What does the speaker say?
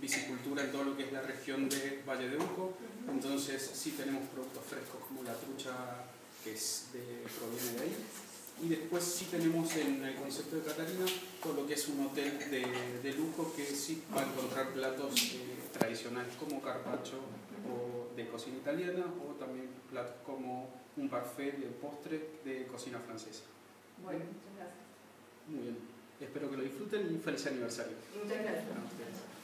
piscicultura en todo lo que es la región de Valle de Uco. Entonces sí tenemos productos frescos como la trucha que proviene de ahí. Y después sí tenemos en el concepto de Catarina todo lo que es un hotel de lujo que sí va a encontrar platos tradicionales como carpaccio o de cocina italiana, o también platos como un parfait de postre de cocina francesa. Bueno, muchas gracias. Muy bien. Espero que lo disfruten y feliz aniversario. Muchas gracias.